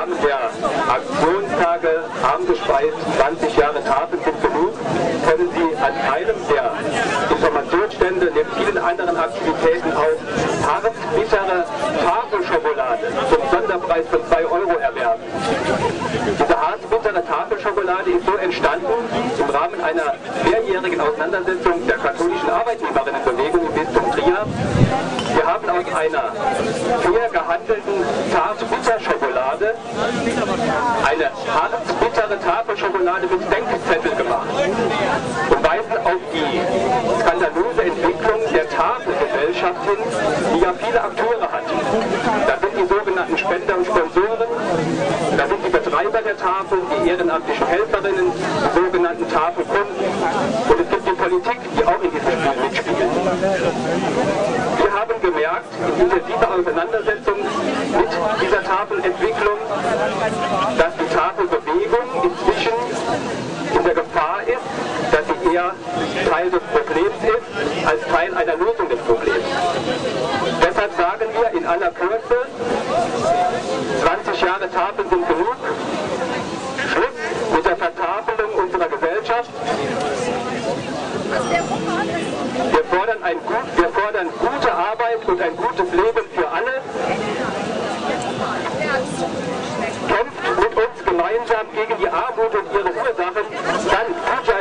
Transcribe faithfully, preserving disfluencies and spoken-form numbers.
Rahmen der Aktionstage Armgespeist zwanzig Jahre Tafel sind genug, können Sie an einem der Informationsstände neben vielen anderen Aktivitäten auch hartbittere Tafelschokolade zum Sonderpreis von zwei Euro erwerben. Diese hartbittere Tafelschokolade ist so entstanden im Rahmen einer mehrjährigen Auseinandersetzung der katholischen Arbeitnehmerinnenbewegung im Bistum Trier. Wir haben aus einer fair gehandelten Zart-Bitter-Schokolade eine hart-bittere Tafelschokolade mit Denkzettel gemacht und weisen auf die skandalöse Entwicklung der Tafelgesellschaft hin, die ja viele Akteure hat. Da sind die sogenannten Spender und Sponsoren, da sind die Betreiber der Tafel, die ehrenamtlichen Helferinnen, die sogenannten Tafelkunden, und es gibt die Politik, die auch in diesem Spiel mitspielt. Wir haben gemerkt, in dieser Auseinandersetzung mit dieser Tafelentwicklung, dass die Tafelbewegung inzwischen in der Gefahr ist, dass sie eher Teil des Problems ist, als Teil einer Lösung des Problems. Deshalb sagen wir in aller Kürze, zwanzig Jahre Tafel sind genug, Schluss mit der Vertafelung unserer Gesellschaft. Wir fordern, ein gut, wir fordern gute Arbeit und ein gutes Leben für alle. Kämpft mit uns gemeinsam gegen die Armut und ihre Ursachen, dann tut ja